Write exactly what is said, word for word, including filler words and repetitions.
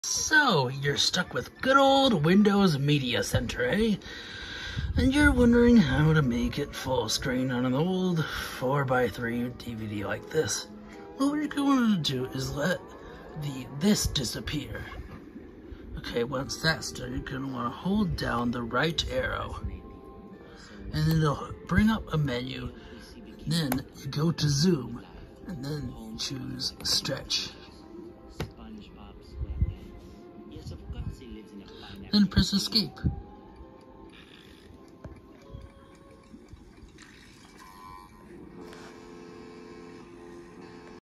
So, you're stuck with good old Windows Media Center, eh? And you're wondering how to make it full screen on an old four by three D V D like this. Well, what you're going to do is let the this disappear. Okay, once that's done, you're going to want to hold down the right arrow. And it'll bring up a menu. Then you go to zoom, and then you choose stretch. Then press escape.